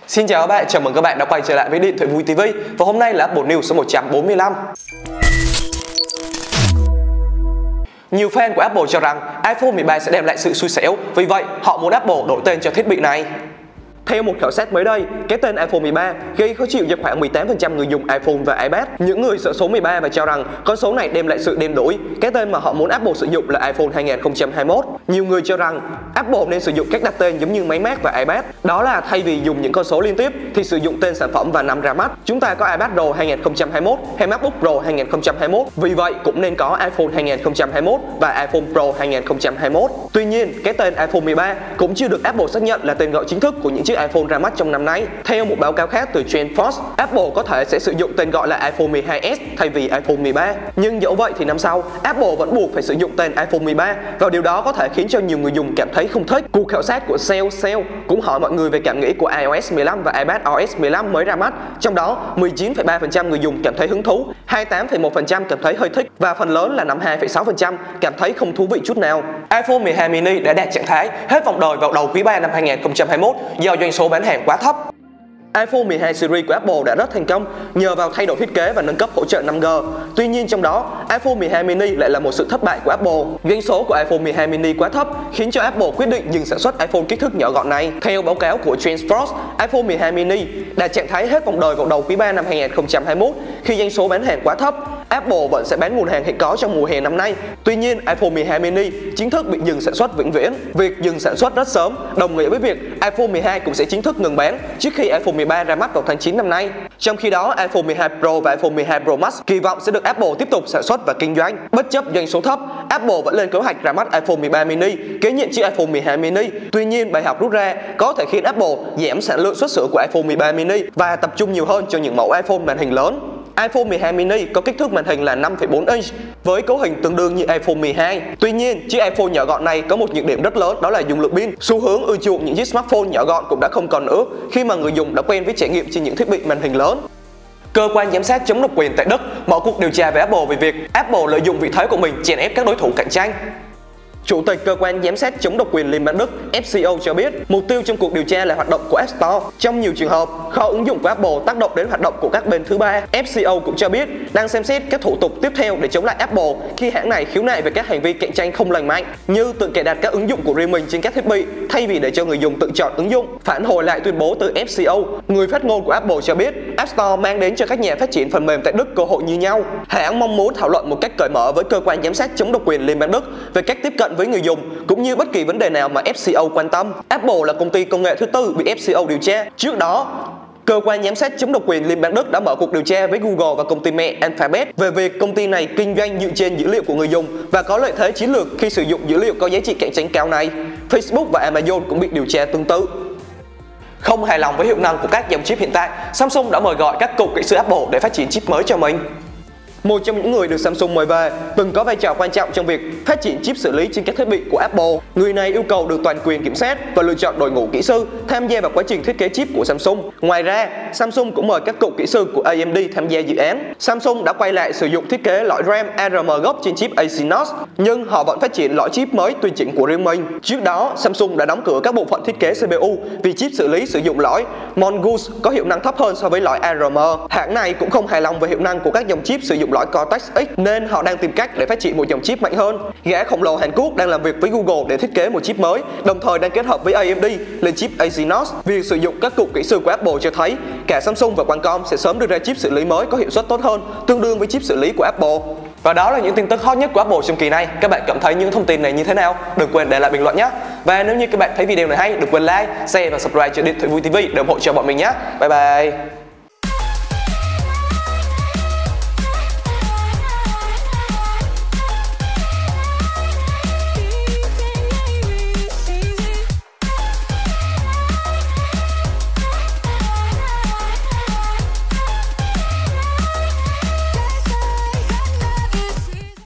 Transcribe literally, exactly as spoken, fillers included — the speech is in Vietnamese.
Xin chào các bạn, chào mừng các bạn đã quay trở lại với Điện thoại Vui ti vi. Và hôm nay là Apple News số một trăm bốn mươi lăm. Nhiều fan của Apple cho rằng iPhone mười ba sẽ đem lại sự xui xẻo, vì vậy họ muốn Apple đổi tên cho thiết bị này. Theo một khảo sát mới đây, cái tên iPhone mười ba gây khó chịu cho khoảng mười tám phần trăm người dùng iPhone và iPad. Những người sợ số mười ba và cho rằng con số này đem lại sự đen đủi. Cái tên mà họ muốn Apple sử dụng là iPhone hai không hai mốt. Nhiều người cho rằng Apple nên sử dụng cách đặt tên giống như máy Mac và iPad. Đó là thay vì dùng những con số liên tiếp thì sử dụng tên sản phẩm và năm ra mắt. Chúng ta có iPad Pro hai không hai mốt hay MacBook Pro hai không hai mốt. Vì vậy cũng nên có iPhone hai không hai mốt và iPhone Pro hai không hai mốt. Tuy nhiên, cái tên iPhone mười ba cũng chưa được Apple xác nhận là tên gọi chính thức của những chiếc iPhone ra mắt trong năm nay. Theo một báo cáo khác từ TrendForce, Apple có thể sẽ sử dụng tên gọi là iPhone mười hai S thay vì iPhone mười ba. Nhưng dẫu vậy thì năm sau, Apple vẫn buộc phải sử dụng tên iPhone mười ba và điều đó có thể khiến cho nhiều người dùng cảm thấy không thích. Cuộc khảo sát của Sales Sale cũng hỏi mọi người về cảm nghĩ của iOS mười lăm và iPadOS mười lăm mới ra mắt. Trong đó, mười chín phẩy ba phần trăm người dùng cảm thấy hứng thú, hai mươi tám phẩy một phần trăm cảm thấy hơi thích và phần lớn là năm mươi hai phẩy sáu phần trăm cảm thấy không thú vị chút nào. iPhone mười hai mini đã đạt trạng thái hết vòng đời vào đầu quý ba năm hai không hai mốt do doanh số bán hàng quá thấp. iPhone mười hai series của Apple đã rất thành công nhờ vào thay đổi thiết kế và nâng cấp hỗ trợ năm G. Tuy nhiên trong đó, iPhone mười hai mini lại là một sự thất bại của Apple. Doanh số của iPhone mười hai mini quá thấp khiến cho Apple quyết định dừng sản xuất iPhone kích thước nhỏ gọn này. Theo báo cáo của TrendForce, iPhone mười hai mini đạt trạng thái hết vòng đời vào đầu quý ba năm hai không hai mốt khi doanh số bán hàng quá thấp. Apple vẫn sẽ bán nguồn hàng hiện có trong mùa hè năm nay. Tuy nhiên, iPhone mười hai mini chính thức bị dừng sản xuất vĩnh viễn. Việc dừng sản xuất rất sớm đồng nghĩa với việc iPhone mười hai cũng sẽ chính thức ngừng bán trước khi iPhone mười ba ra mắt vào tháng chín năm nay. Trong khi đó, iPhone mười hai Pro và iPhone mười hai Pro Max kỳ vọng sẽ được Apple tiếp tục sản xuất và kinh doanh. Bất chấp doanh số thấp, Apple vẫn lên kế hoạch ra mắt iPhone mười ba mini kế nhiệm chiếc iPhone mười hai mini. Tuy nhiên, bài học rút ra có thể khiến Apple giảm sản lượng xuất xưởng của iPhone mười ba mini và tập trung nhiều hơn cho những mẫu iPhone màn hình lớn. iPhone mười hai mini có kích thước màn hình là năm phẩy bốn inch với cấu hình tương đương như iPhone mười hai. Tuy nhiên, chiếc iPhone nhỏ gọn này có một nhược điểm rất lớn, đó là dung lượng pin. Xu hướng ưa chuộng những chiếc smartphone nhỏ gọn cũng đã không còn nữa khi mà người dùng đã quen với trải nghiệm trên những thiết bị màn hình lớn. Cơ quan giám sát chống độc quyền tại Đức mở cuộc điều tra về Apple về việc Apple lợi dụng vị thế của mình chèn ép các đối thủ cạnh tranh. Chủ tịch cơ quan giám sát chống độc quyền Liên bang Đức F C O cho biết mục tiêu trong cuộc điều tra là hoạt động của App Store. Trong nhiều trường hợp, kho ứng dụng của Apple tác động đến hoạt động của các bên thứ ba. F C O cũng cho biết đang xem xét các thủ tục tiếp theo để chống lại Apple khi hãng này khiếu nại về các hành vi cạnh tranh không lành mạnh, như tự cài đặt các ứng dụng của riêng mình trên các thiết bị thay vì để cho người dùng tự chọn ứng dụng. Phản hồi lại tuyên bố từ F C O, người phát ngôn của Apple cho biết App Store mang đến cho các nhà phát triển phần mềm tại Đức cơ hội như nhau. Hãng mong muốn thảo luận một cách cởi mở với cơ quan giám sát chống độc quyền Liên bang Đức về cách tiếp cận với người dùng cũng như bất kỳ vấn đề nào mà F C O quan tâm. Apple là công ty công nghệ thứ tư bị F C O điều tra. Trước đó, cơ quan giám sát chống độc quyền Liên bang Đức đã mở cuộc điều tra với Google và công ty mẹ Alphabet về việc công ty này kinh doanh dựa trên dữ liệu của người dùng và có lợi thế chiến lược khi sử dụng dữ liệu có giá trị cạnh tranh cao này. Facebook và Amazon cũng bị điều tra tương tự. Không hài lòng với hiệu năng của các dòng chip hiện tại, Samsung đã mời gọi các cựu kỹ sư Apple để phát triển chip mới cho mình. Một trong những người được Samsung mời về từng có vai trò quan trọng trong việc phát triển chip xử lý trên các thiết bị của Apple. Người này yêu cầu được toàn quyền kiểm soát và lựa chọn đội ngũ kỹ sư tham gia vào quá trình thiết kế chip của Samsung. Ngoài ra, Samsung cũng mời các cựu kỹ sư của A M D tham gia dự án. Samsung đã quay lại sử dụng thiết kế lõi RAM A R M gốc trên chip Exynos, nhưng họ vẫn phát triển lõi chip mới tùy chỉnh của riêng mình. Trước đó, Samsung đã đóng cửa các bộ phận thiết kế C P U vì chip xử lý sử dụng lõi Mongoose có hiệu năng thấp hơn so với lõi A R M. Hãng này cũng không hài lòng về hiệu năng của các dòng chip sử dụng lõi Cortex X nên họ đang tìm cách để phát triển một dòng chip mạnh hơn. Gã khổng lồ Hàn Quốc đang làm việc với Google để thiết kế một chip mới, đồng thời đang kết hợp với A M D lên chip Exynos. Việc sử dụng các cụm kỹ sư của Apple cho thấy cả Samsung và Qualcomm sẽ sớm đưa ra chip xử lý mới có hiệu suất tốt hơn, tương đương với chip xử lý của Apple. Và đó là những tin tức hot nhất của Apple trong kỳ này. Các bạn cảm thấy những thông tin này như thế nào? Đừng quên để lại bình luận nhé. Và nếu như các bạn thấy video này hay, đừng quên like, share và subscribe cho Điện thoại Vui ti vi để ủng hộ cho bọn mình nhé. Bye bye.